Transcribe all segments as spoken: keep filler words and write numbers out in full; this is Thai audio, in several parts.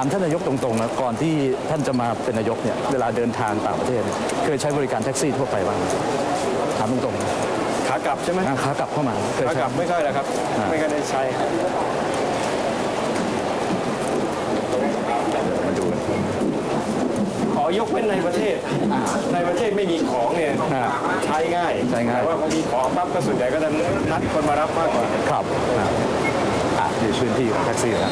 ามท่านนายกตรงๆนะก่อนที่ท่านจะมาเป็นนายกเนี่ยเวลาเดินทางต่างประเทศเคยใช้บริการแท็กซี่ทั่วไปบ้างถามตรงๆขากลับใช่ไหมขากลับเข้ามาขากลับไม่ค่อยนะครับไม่ค่อยได้ใช้มาดูขอยกเว้นในประเทศในประเทศไม่มีของเนี่ยใช้ง่ายใช้ง่ายแต่ว่าพอมีของปั๊บก็ส่วนใหญ่ก็จะนัดคนมารับมากกว่าครับอ่ะอยู่พื้นที่ของแท็กซี่นะ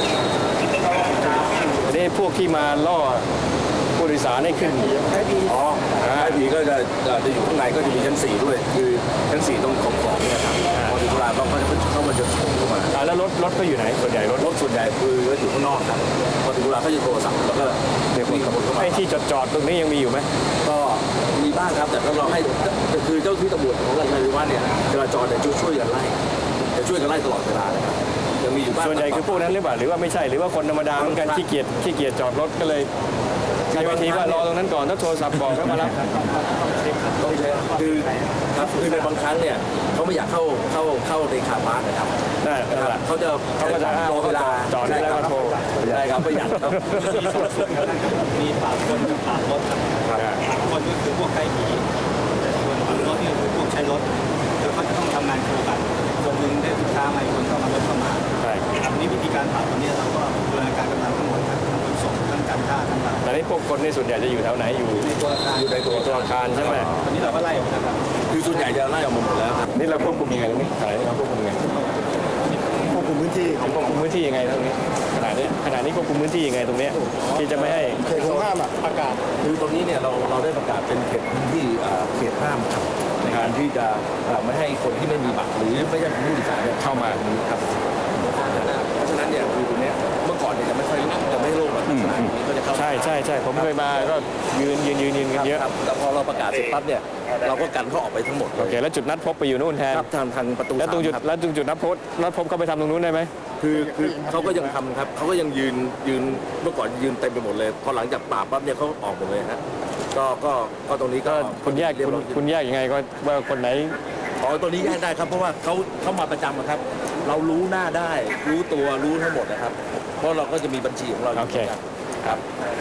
นี่พวกที่มาล่อผู้โดยสารให้ขึ้นอ๋อไอพีก็จะจะอยู่ข้างในก็จะมีชั้นสี่ด้วยคือชั้นสี่ตรงของของเนี่ยครับพอถึงเวลาเขาเขาจะเข้ามาจะส่งเข้ามาแล้วรถรถก็อยู่ไหนส่วนใหญ่รถรถส่วนใหญ่คืออยู่ข้างนอกครับพอถึงเวลาเขาจะโทรศัพท์แล้วก็เรียกคนขับรถเข้ามาไอ้ที่จอดจอดตรงนี้ยังมีอยู่ไหมก็มีบ้างครับแต่เราให้คือเจ้าที่ตำรวจของเราในว่าเนี่ยจราจรเนี่ยช่วยกันไล่จะช่วยกันไล่ตลอดเวลานะครับยังมีอยู่บ้างส่วนใหญ่คือพวกนั้นหรือเปล่าหรือว่าไม่ใช่หรือว่าคนธรรมดาเหมือนกันขี้เกียจขี้เกียจจอดรถก็เลยใช้วิธีว่ารอตรงนั้นก่อนถ้าโทรศัพท์บอกก็มารับคือครับคือในบางครั้งเนี่ยเขาไม่อยากเข้าเข้าเข้าในคาร์พาร์คนะครับเขาจะเขาก็จะรอเวลาจอดได้แล้วก็โทรได้ครับประหยัดครับมีปากคนกับปากรถครับปากคนก็คือพวกใกล้ผีแต่ส่วนปากรถนี่คือพวกใช้รถแล้วเขาจะต้องทำงานคู่กันคนหนึ่งได้ลูกค้ามาอีกคนก็มารถเข้ามาใช่ครับนี่วิธีการปราบตอนนี้เราก็ดำเนินการกำลังทั้งหมดครับทั้งขนส่งทั้งการท่าทั้งหลังแต่นี่พวกคนในส่วนใหญ่จะอยู่แถวไหนอยู่ในตัวอาคารอยู่ในตัวอาคารใช่ไหมตอนนี้เราก็ไล่ออกนะครับคือส่วนใหญ่จะไล่ออกมาหมดแล้วครับนี่เราควบคุมยังไงตรงนี้ขนาดนี้เราควบคุมยังไงควบคุมพื้นที่ของควบคุมพื้นที่ยังไงตรงนี้ขนาดนี้ขนาดนี้ควบคุมพื้นที่ยังไงตรงนี้ที่จะไม่ให้เขตห้ามประกาศคือตรงนี้เนี่ยเราเราได้ประกาศเป็นเขตพื้นที่เขตห้ามครับในการที่จะไม่ให้คนที่ไม่มีบัตรหรือไม่ใช่ผู้โดยสารเข้ามาตรงนี้ครับเพราะฉะนั้นเนี่ยคือตรงนี้เมื่อก่อนเนี่ยจะไม่ค่อยจะไม่โล่งแบบนี้ก็จะเข้าใช่ใช่ใช่ผมเคยมาก็ยืนยืนยืนยืนกันเยอะแต่พอเราประกาศเสร็จปั๊บเนี่ยเราก็กันเขาออกไปทั้งหมดโอเคแล้วจุดนัดพบไปอยู่นู่นแทนครับทางทางประตูแล้วตรงจุดแล้วตรงจุดนัดพบนัดพบเขาไปทำตรงนู้นได้ไหมคือคือเขาก็ยังทำครับเขาก็ยังยืนยืนเมื่อก่อนยืนเต็มไปหมดเลยพอหลังจากปราบปั๊บเนี่ยเขาออกหมดเลยฮะก็ก็ก็ตรงนี้ก็คุณแยกคุณคุณแยกยังไงก็ว่าคนไหนอ๋อตัวนี้แยกได้ครับเพราะว่าเขาเขามาประจำครับเรารู้หน้าได้รู้ตัวรู้ทั้งหมดนะครับเพราะเราก็จะมีบัญชีของเราโอเคครับ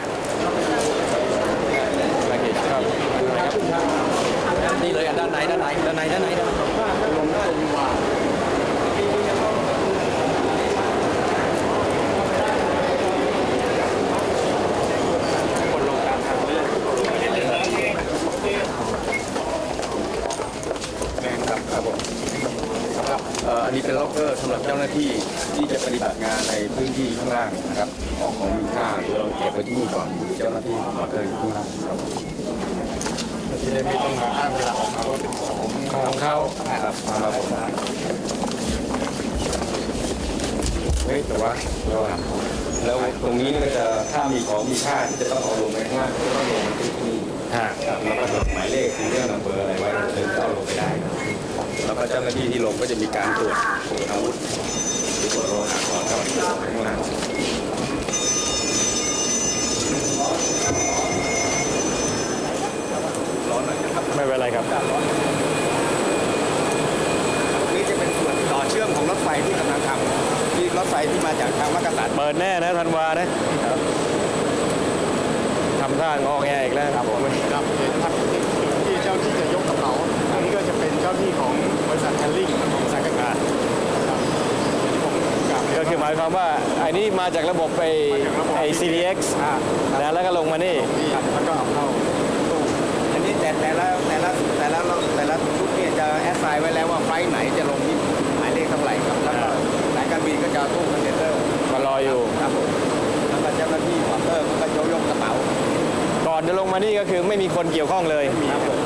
นี่เลยด้านในด้านในด้านในด้านในด้านอันนี้เป็นล็อกเกอร์สำหรับเจ้าหน้าที่ที่จะปฏิบัติงานในพื้นที่ข้างล่างนะครับของของมีค่าเราเก็บไว้ที่นี่ก่อนเจ้าหน้าที่ล็อกเกอร์อยู่ข้างล่างครับที่ได้ไม่ต้องมาอ้างเวลาออกมาว่าเป็นของของเขาครับมาผมเฮ้ยแต่ว่าแล้วตรงนี้ก็จะถ้ามีของมีค่าที่จะต้องเอาลงไปข้างล่างก็ต้องลงที่นี่ครับแล้วก็จดหมายเลขที่เรื่องนัมเบอร์อะไรไว้ถึงจะเอาลงไปได้แล้วก็เจ้าหน้าที่ที่ลงก็จะมีการตรวจอาวุธหรือตรวจโลหะก่อนเข้าไปข้างล่างร้อนหน่อยนะครับไม่เป็นไรครับนี่จะเป็นส่วนต่อเชื่อมของรถไฟที่กำลังทำที่รถไฟที่มาจากทางมักกะสันเปิดแน่นะธันวานะทำท่างอแงอีกแล้วครับผมครับที่เจ้าที่จะยกกระเป๋าอันนี้ก็จะเป็นเจ้าที่ของบริษัทแฮนลิ่งของสายการบินก็คือหมายความว่าอันนี้มาจากระบบไปไอ ซี ดี เอ็กซ์ นะแล้วก็ลงมานี่แล้วก็เอาเข้าตู้อันนี้แต่แต่ละแต่ละแต่ละแต่ละชุดเนี่ยจะแอดไซน์ไว้แล้วว่าไฟไหนจะลงที่หมายเลขเท่าไหร่ครับแล้วก็สายการบินก็จะตู้คอนเทนเนอร์มารออยู่ครับผมแล้วก็เจ้าหน้าที่วอเตอร์ก็จะยกกระเป๋าก่อนจะลงมานี่ก็คือไม่มีคนเกี่ยวข้องเลยครับผม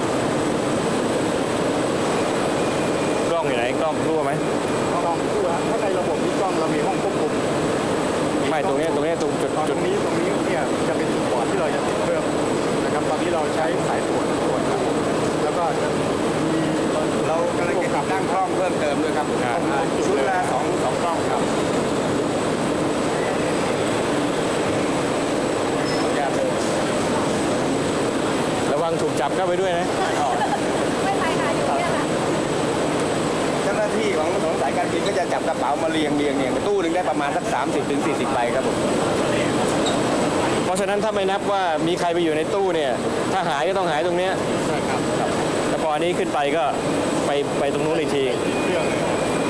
กล้องอยู่ไหนกล้องรู้ไหมกล้องรู้ฮะเพราะในระบบนี้กล้องเรามีห้องควบคุมไม่ตรงนี้ตรงนี้ตรงจุดจุดนี้ตรงนี้เนี่ยจะเป็นจุดบอดที่เราจะติดเพิ่มนะครับตอนนี้เราใช้สายตรวจตรวจครับแล้วก็มีเรากำลังจะติดตั้งกล้องเพิ่มเติมด้วยครับชุดละสองสองกล้องครับระวังถูกจับเข้าไปด้วยนะไม่ไปค่ะอยู่เนี่ยค่ะเจ้าหน้าที่ของของสายการบินก็จะจับกระเป๋ามาเรียงเรียงเรียงตู้หนึ่งได้ประมาณสักสามสิบถึงสี่สิบใบครับผมราะฉะนั้นถ้าไม่นับว่ามีใครไปอยู่ในตู้เนี่ยถ้าหายก็ต้องหายตรงเนี้ยใช่ครับแต่พออันนี้ขึ้นไปก็ไปไปตรงนู้นอีกทีเครื่องเลย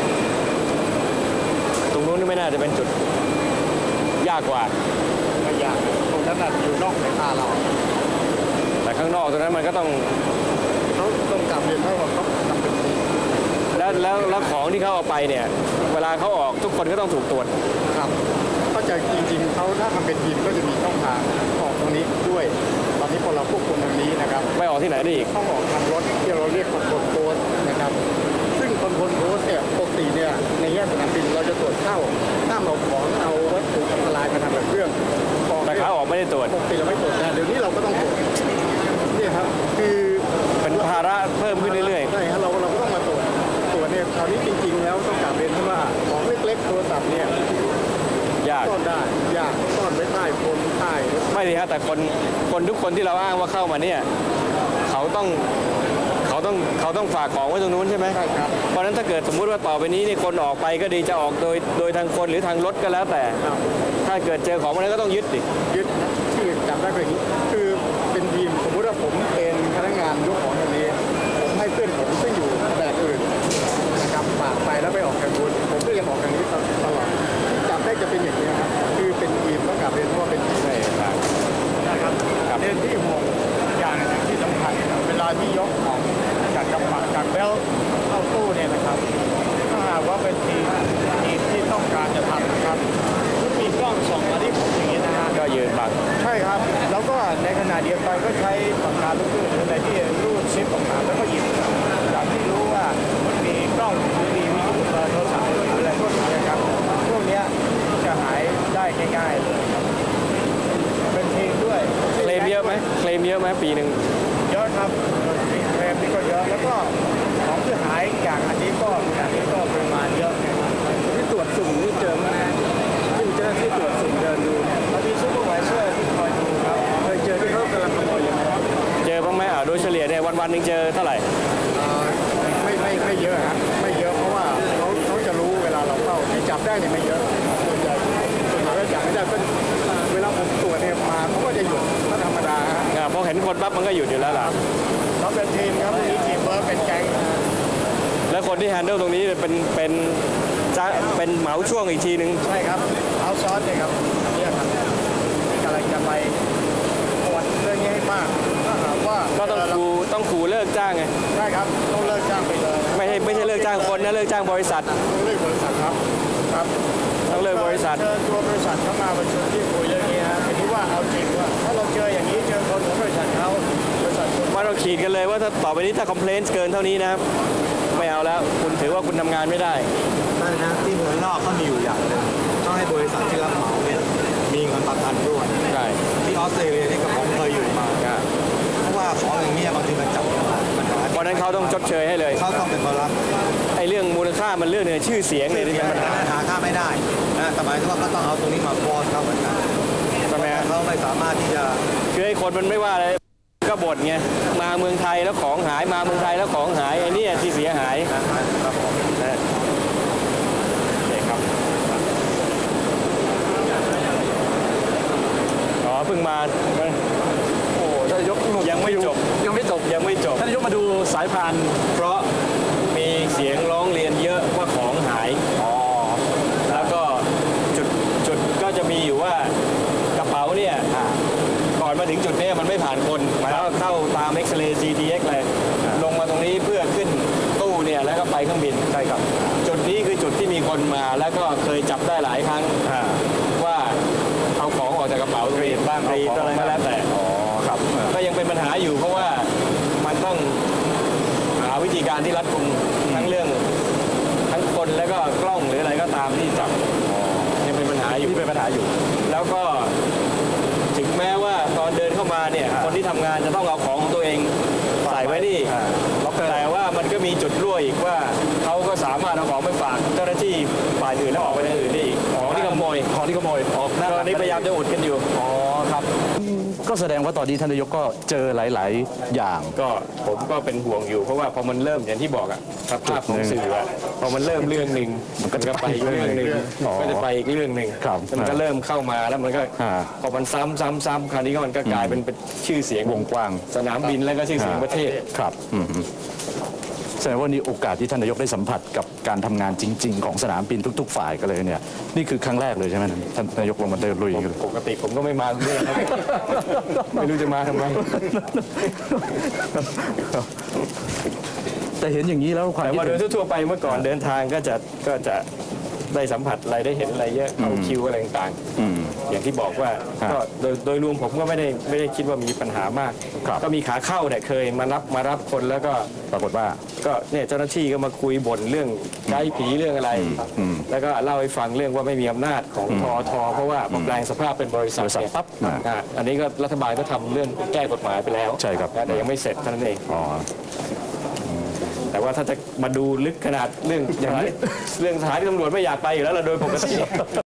ตรงนู้นนี่ไม่น่าจะเป็นจุดยากกว่าไม่ยากตรงนั้นน่ะอยู่นอกสายตาเราแต่ข้างนอกตรงนั้นมันก็ต้องเขาต้องกลับเรียนให้ว่าเขาทำเป็นทีมแล้วแล้วแล้วของที่เขาเอาไปเนี่ยเวลาเขาออกทุกคนก็ต้องถูกตรวจครับก็จะจริงๆเขาถ้าทำเป็นทีมก็จะมีช่องทางออกตรงนี้ด้วย ตอนนี้พอเราควบคุมทางนี้นะครับไม่ออกที่ไหนได้อีกต้องออกทางรถที่เราเรียกคอนโทรลโพสต์นะครับ ซึ่งคอนโทรลโพสต์เนี่ยปกติเนี่ยในแง่สนามบินเราจะตรวจเข้าห้ามเอาของเอาวัตถุอันตรายมาทำแบบเครื่องออกแต่ขาออกไม่ได้ตรวจปกติเราไม่ตรวจแต่เดี๋ยวนี้เราก็ต้องตรวจเนี่ยครับคือเป็นภาระเพิ่มขึ้นเรื่อยใช่ครับเราเราก็ต้องมาตรวจตรวจเนี่ยคราวนี้จริง ๆ แล้วต้องกลับเรียนว่าของเล็กๆโทรศัพท์เนี่ยๆ ยากซ่อนได้ยากซ่อนไว้ใต้โคนใต้ไม่ดีฮะแต่คนคนทุกคนที่เราอ้างว่าเข้ามาเนี่ยเขาต้องเขาต้องเขาต้องฝากของไว้ตรงนู้นใช่ไหมใช่ครับเพราะฉะนั้นถ้าเกิดสมมุติว่าต่อไปนี้นี่คนออกไปก็ดีจะออกโดยโดยทางคนหรือทางรถก็แล้วแต่ครับถ้าเกิดเจอของมันก็ต้องยึดดิยึดชื่อจับได้เป็นอย่างนี้คือเป็นทีมสมมุติว่าผมเป็นพนักงานยกของอย่างนี้ผมให้เพื่อนผมซึ่งอยู่แผนกอื่นนะครับฝากไปแล้วไปออกทางนู้นผมก็ยังออกทางนี้ตลอดจับได้จะเป็นอย่างนี้ครับคือเป็นทีมต้องกลับเรียนว่าเป็นทีมนะครับเรียนที่ห่วงอย่างหนึ่งที่สำคัญเวลาที่ยกของจากกระเป๋าจากเบลต์เข้าตู้เนี่ยนะครับถ้าหากว่าเป็นทีมทีมที่ต้องการจะทำนะครับมีกล้องส่องมาที่ผมอย่างนี้นะฮะก็ยืนบังใช่ครับ แล้วก็ในขณะเดียวกันก็ใช้ปากกาลูกลื่นหรืออะไรที่รูดซิปออกมาแล้วก็หยิบจากที่รู้ว่ามันมีกล้องหรือมีวิทยุเบอร์โทรศัพท์หรืออะไรพวกนี้ครับพวกเนี้ยจะหายได้ง่ายๆเลยครับเป็นทีมด้วยเคลมเยอะไหมเคลมเยอะไหมปีหนึ่งเยอะครับเคลมนี่ก็เยอะแล้วก็ของที่หายอย่างอันนี้ก็อันนี้ก็ปริมาณเยอะที่ตรวจสุ่มนี่เจอไหมที่เจ้าหน้าที่ตรวจสุ่มเดินดูเนี่ยเรามีซูเปอร์ไวเซอร์ที่คอยดูครับเคยเจอที่เขากำลังขโมยอยู่ไหมครับเจอบ้างไหมอ่ะโดยเฉลี่ยเนี่ยวันวันๆหนึงเจอเท่าไหร่เอ่อไม่ไม่ไม่เยอะฮะไม่เยอะเพราะว่าเขาเขาจะรู้เวลาเราเข้าที่จับได้เนี่ยไม่เยอะส่วนใหญ่ส่วนใหญ่ก็จับไม่ได้ก็เวลาผมตรวจเนี่ยมาเขาก็จะหยุดก็ธรรมดาฮะอ่ะพอเห็นคนปั๊บมันก็หยุดอยู่แล้วล่ะเขาเป็นทีมครับมีทีมเวิร์คเป็นแก๊งแล้วคนที่แฮนเดิลตรงนี้เป็นเป็นจะเป็นเหมาช่วงอีกทีหนึ่งใช่ครับเอาซอสเนี่ยครับเนี่ยครับที่กำลังจะไปตรวจเรื่องนี้ให้มากถ้าหากว่าก็ต้องคูต้องขู่เลิกจ้างไงใช่ครับต้องเลิกจ้างไปเลยไม่ใช่ไม่ใช่เลิกจ้างคนนะเลิกจ้างบริษัทต้องเลิกบริษัทครับครับต้องเลิกบริษัทเชิญตัวบริษัทเข้ามาประชุมที่คุยเรื่องนี้ฮะทีนี้ว่าเอาจริงว่าถ้าเราเจออย่างนี้เจอคนของบริษัทเขาบริษัทคุณว่าเราขีดกันเลยว่าถ้าต่อไปนี้ถ้าคอมเพลนเกินเท่านี้นะครับไม่เอาแล้วคุณถือว่าคุณทำงานไม่ได้นั่นนะที่เมืองนอกเขามีอยู่อย่างหนึ่งต้องให้บริษัทที่รับเหมาเนี่ยมีเงินประกันด้วยใช่ที่ออสเตรเลียที่กับผมเคยอยู่มาเพราะว่าของอย่างเงี้ยบางทีมันจับปัญหาเพราะฉะนั้นเขาต้องชดเชยให้เลยเขาต้องเป็นคนรับไอ้เรื่องมูลค่ามันเรื่องเนี่ยชื่อเสียงเนี่ยที่เป็นปัญหาหาค่าไม่ได้นะแต่หมายถึงว่าก็ต้องเอาตรงนี้มาฟอสเขาเหมือนกันใช่ไหมฮะเขาไม่สามารถที่จะคือไอ้คนมันไม่ว่าอะไรก็บ่นไงมาเมืองไทยแล้วของหายมาเมืองไทยแล้วของหายไอ้เนี่ยที่เสียหายครับผมนะโอเคครับอ๋อเพิ่งมาโอ้ท่านนายกยังไม่จบยังไม่จบยังไม่จบท่านนายกมาดูสายพานเพราะมีเสียงร้องเรียนเยอะว่าของหายอ๋อแล้วก็จุดจุดก็จะมีอยู่ว่ากระเป๋าเนี่ยก่อนมาถึงจุดนี้มันไม่ผ่านคนแล้วเข้าตาม X-ray ซี ที เอ็กซ์ เลยลงมาตรงนี้เพื่อขึ้นตู้เนี่ยแล้วก็ไปเครื่องบินใช่ครับจุดนี้คือจุดที่มีคนมาแล้วก็เคยจับได้หลายครั้งว่าเอาของออกจากกระเป๋ารีดบ้างรีดอะไรก็แล้วแต่อ๋อครับก็ยังเป็นปัญหาอยู่เพราะว่ามันต้องหาวิธีการที่รัดกุมทั้งเรื่องทั้งคนแล้วก็กล้องหรืออะไรก็ตามที่จับยังเป็นปัญหาอยู่ที่เป็นปัญหาอยู่แล้วก็ถึงแม้ว่าตอนเดินเข้ามาเนี่ยคนที่ทำงานจะต้องเอาของของตัวเองใส่ไว้นี่อ่าล็อกเกอร์แต่ว่ามันก็มีจุดรั่วอีกว่าเขาก็สามารถเอาของไปฝากเจ้าหน้าที่ฝ่ายอื่นแล้วออกไปทางอื่นได้อีกของที่ขโมยยของที่ขโมยออกหน้าตอนนี้พยายามจะอุดกันอยู่อ๋อครับ ก็แสดงว่าตอนนี้ท่านนายกก็เจอหลาย ๆ อย่างก็ผมก็เป็นห่วงอยู่เพราะว่าพอมันเริ่มอย่างที่บอกอะสภาพของสื่ออะพอมันเริ่มเรื่องหนึ่งมันก็จะไปอีกเรื่องหนึ่งอ๋อก็จะไปอีกเรื่องหนึ่งครับมันก็เริ่มเข้ามาแล้วมันก็อ่าพอมันซ้ำซ้ำซ้ำคราวนี้ก็มันก็กลายเป็นเป็นชื่อเสียงวงกว้างสนามบินแล้วก็ชื่อเสียงประเทศครับอืมแสดงว่านี่โอกาสที่ท่านนายกได้สัมผัสกับการทำงานจริง ๆ ของสนามบินทุก ๆ ฝ่ายกันเลยเนี่ยนี่คือครั้งแรกเลยใช่ไหมท่านนายกลงมาเดินลุยกันเลยปกติผมก็ไม่มาเรื่องครับ ไม่รู้จะมาทำไมแต่เห็นอย่างนี้แล้วความแต่คิดว่าโดเห็ยนทั่วๆไปเมื่อก่อนเดินทางก็จะก็จะได้สัมผัสอะไรได้เห็นอะไรเยอะเข้าคิวอะไรต่างอืมๆอย่างที่บอกว่าครับก็โดยโดยรวมผมก็ไม่ได้ไม่ได้คิดว่ามีปัญหามากครับก็มีขาเข้าเนี่ยเคยมารับมารับคนแล้วก็ปรากฏว่าก็เนี่ยเจ้าหน้าที่ก็มาคุยบ่นเรื่องไกด์ผีเรื่องอะไรอืมแล้วก็เล่าให้ฟังเรื่องว่าไม่มีอำนาจของทอทเพราะว่ามาแปลงสภาพเป็นบริษัทบริษัทเนี่ยปั๊บอ่าอ่าอันนี้ก็รัฐบาลก็ทำเรื่องแก้กฎหมายไปแล้วใช่ครับนะแต่ยังไม่เสร็จเท่านั้นเองอ๋อแต่ว่าถ้าจะมาดูลึกขนาดเรื่องอย่างนี้เรื่องสถานีตำรวจไม่อยากไปอยู่แล้วเราโดยปกติ